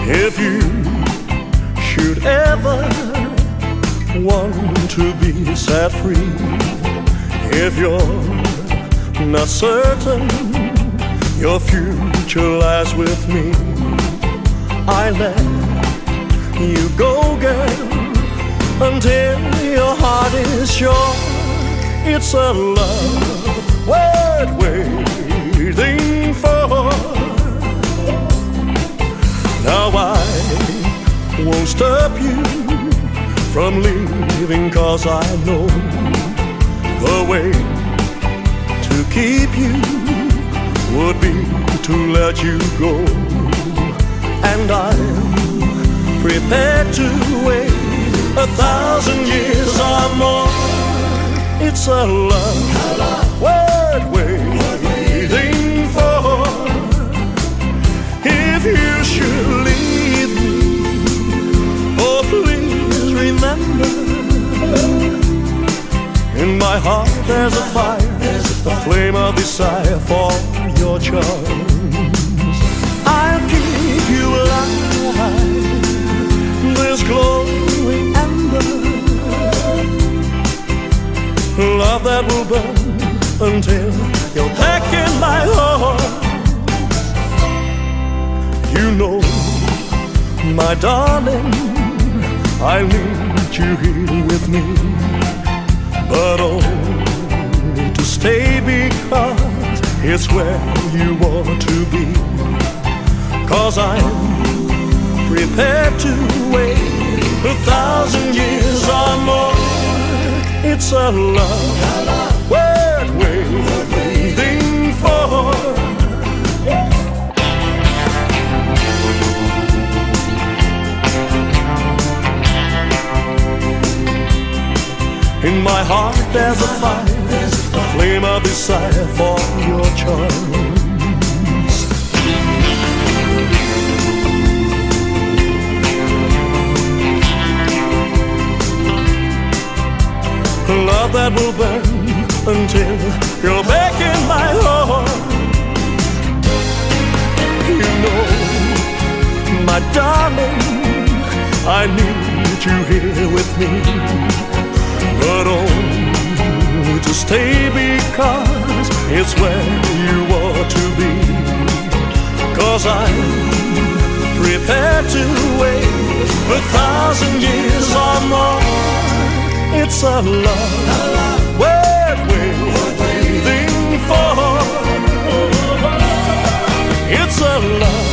If you should ever want to be set free, if you're not certain your future lies with me, I let you go, girl, until your heart is sure it's a love worth waiting for. Now I won't stop you from leaving, 'cause I know the way to keep you would be to let you go. And I'm prepared to wait 1,000 years or more. It's a love worth waiting for. If you should leave me, oh please remember, in my heart there's a fire, a flame of desire for your charms. I'll keep you alive, this glowing ember, love that will burn until you're back in my heart. You know, my darling, I need you here with me, but only to stay, because it's where you want to be. 'Cause I'm prepared to wait 1,000 years or more. It's a love worth waiting for. In my heart there's a fire, a flame of desire for your charms. Love that will burn until you're back in my heart. You know, my darling, I need you here with me, but only to stay, because it's where you ought to be. 'Cause I'm prepared to wait 1,000 years or more. It's a love worth waiting for. It's a love